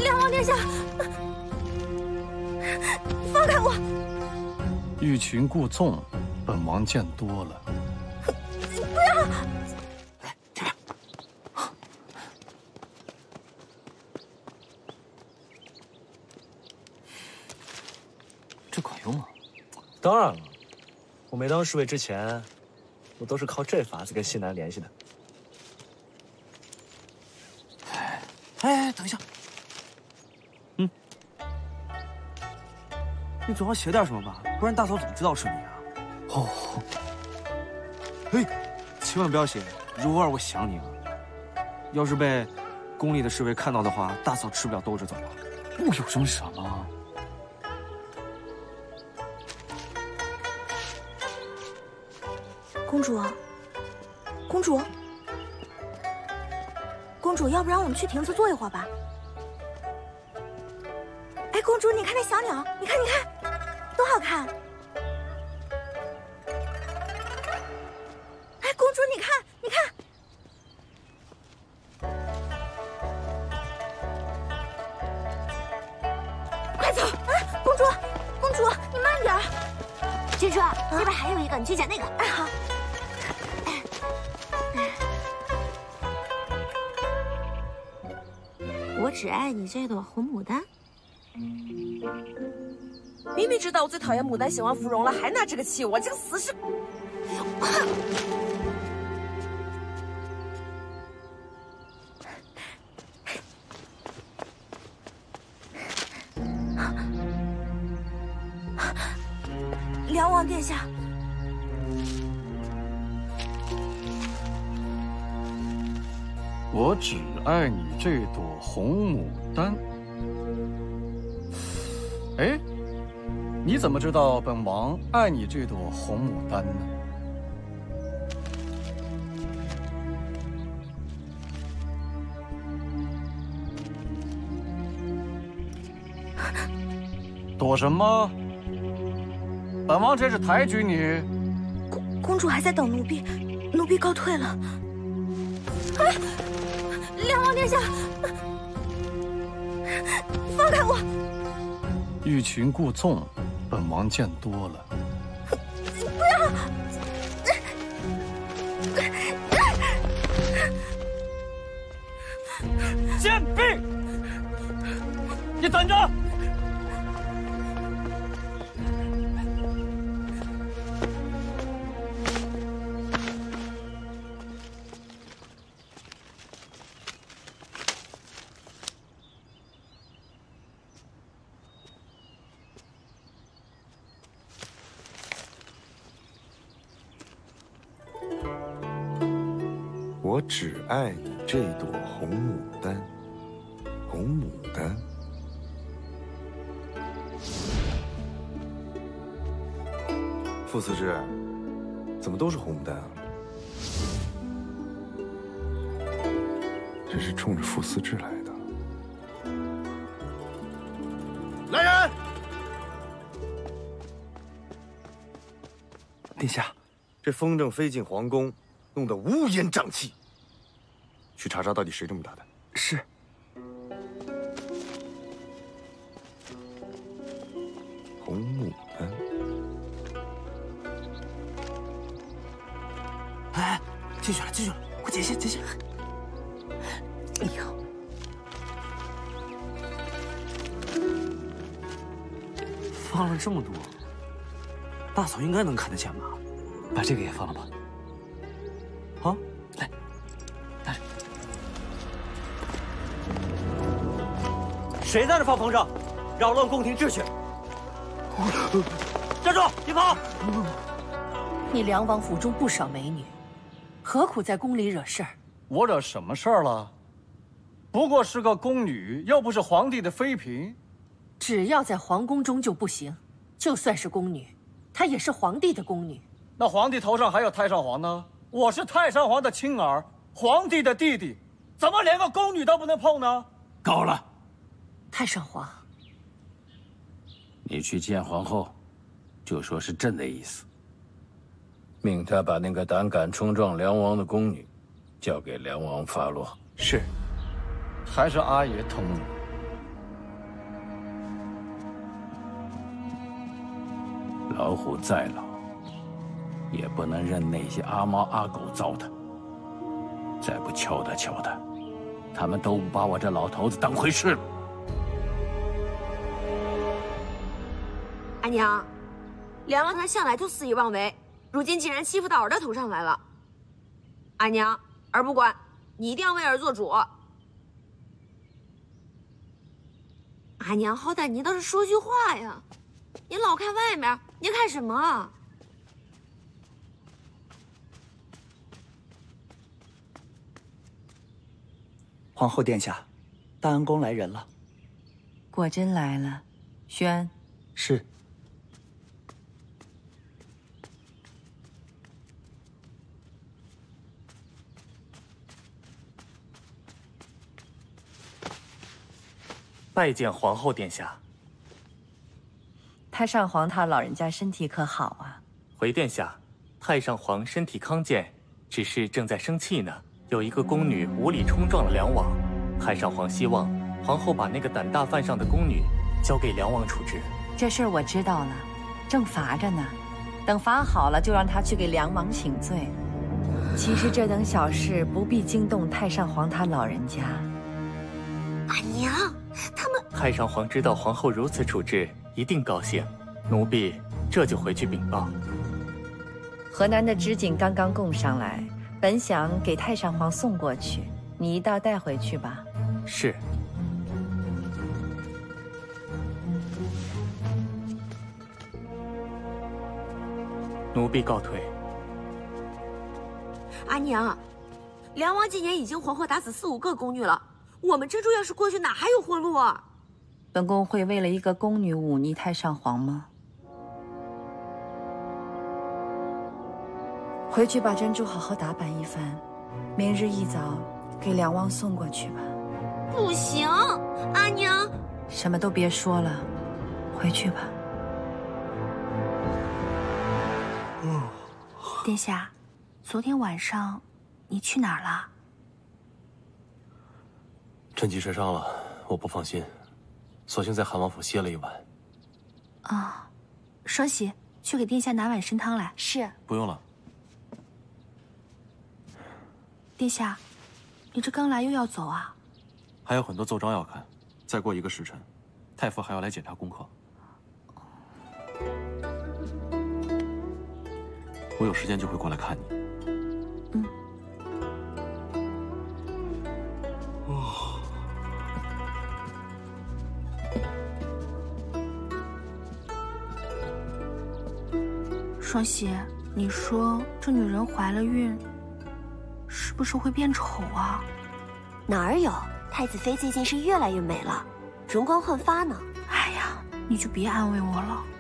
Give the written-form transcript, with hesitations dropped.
梁王殿下，放开我！ 欲擒故纵，本王见多了。 不要！ 来这边。这管用吗？ 当然了，我没当侍卫之前，我都是靠这法子跟西南联系的。 哎，等一下，你总要写点什么吧，不然大嫂怎么知道是你啊？ 哦， 嘿，千万不要写“如儿，我想你了”。要是被宫里的侍卫看到的话，大嫂吃不了兜着走啊。 我有这么傻吗？ 公主，公主，公主，要不然我们去亭子坐一会儿吧？哎，公主，你看那小鸟，你看，你看，多好看！哎，公主，你看，你看。快走！啊，公主，公主，你慢点儿。 珍珠，那边还有一个，你去捡那个。 哎，好。 我只爱你这朵红牡丹。 明明知道我最讨厌牡丹喜欢芙蓉了，还拿这个气我，这个死士！ 梁王殿下， 我只爱你这朵红牡丹。哎，你怎么知道本王爱你这朵红牡丹呢？躲什么？本王这是抬举你。 公主还在等奴婢，奴婢告退了。哎，梁王殿下，放开我！ 欲擒故纵，本王见多了。 不要！ 贱婢！你等着！ 我只爱你这朵红牡丹，红牡丹。傅司之，怎么都是红牡丹啊？这是冲着傅司之来的。 来人！ 殿下，这风筝飞进皇宫，弄得乌烟瘴气。去查查到底谁这么大胆。是。红牡丹。 哎，进去了，进去了，快解下，解下。哎呦，放了这么多，大嫂应该能看得见吧？把这个也放了吧。好，来，拿着。 谁在这放风筝，扰乱宫廷秩序？站住！别跑！ 你梁王府中不少美女，何苦在宫里惹事儿？ 我惹什么事儿了？不过是个宫女，又不是皇帝的妃嫔。 只要在皇宫中就不行，就算是宫女，她也是皇帝的宫女。 那皇帝头上还有太上皇呢？我是太上皇的亲儿，皇帝的弟弟，怎么连个宫女都不能碰呢？ 够了！ 太上皇， 你去见皇后，就说是朕的意思，命他把那个胆敢冲撞梁王的宫女，交给梁王发落。 是。 还是阿爷疼你。 老虎再老，也不能任那些阿猫阿狗糟蹋。再不敲打敲打，他们都不把我这老头子当回事了。 阿娘，梁王他向来就肆意妄为，如今竟然欺负到儿的头上来了。阿娘，儿不管，你一定要为儿做主。阿娘，好歹您倒是说句话呀！您老看外面，您看什么？ 皇后殿下，大安宫来人了。 果真来了，宣。 是。 拜见皇后殿下。 太上皇他老人家身体可好啊？ 回殿下，太上皇身体康健，只是正在生气呢。有一个宫女无理冲撞了梁王，太上皇希望皇后把那个胆大犯上的宫女交给梁王处置。 这事儿我知道了，正罚着呢，等罚好了就让他去给梁王请罪。其实这等小事不必惊动太上皇他老人家。 阿娘，他们…… 太上皇知道皇后如此处置，一定高兴。奴婢这就回去禀报。 河南的织锦刚刚供上来，本想给太上皇送过去，你一道带回去吧。 是。奴婢告退。 阿娘，梁王今年已经活活打死4、5个宫女了，我们珍珠要是过去，哪还有活路啊？ 本宫会为了一个宫女忤逆太上皇吗？回去把珍珠好好打扮一番，明日一早给梁王送过去吧。 不行，阿娘。 什么都别说了，回去吧。 殿下，昨天晚上你去哪儿了？ 趁机身伤了，我不放心，索性在韩王府歇了一晚。 啊，双喜，去给殿下拿碗参汤来。是。 不用了。 殿下，你这刚来又要走啊？ 还有很多奏章要看，再过1个时辰，太傅还要来检查功课。我有时间就会过来看你。 双喜，你说这女人怀了孕，是不是会变丑啊？ 哪儿有？太子妃最近是越来越美了，容光焕发呢。 哎呀，你就别安慰我了。